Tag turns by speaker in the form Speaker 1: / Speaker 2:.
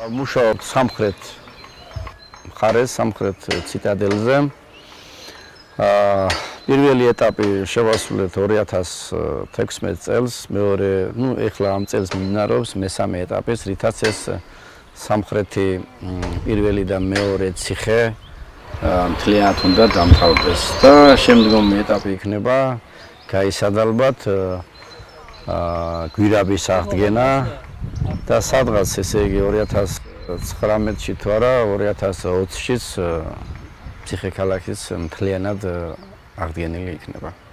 Speaker 1: მუშაობ სამხრეთ მხარეს, სამხრეთ ციტადელზე. პირველი ეტაპი შევასრულეთ 2016 წელს, მეორე, ეხლა ამ წელს მიმდინარეობს მესამე ეტაპის, რითაც ეს სამხრეთი პირველი და მეორე ციხე მთლიანად უნდა დამთავრდეს და შემდგომი ეტაპი იქნება გაისადალბათ გვირაბის აღდგენა და სადღაც ესე იგი 2019-ში თუ არა 2020-შიც ციხე-ქალაქის მთლიანად აღდგენილი იქნება.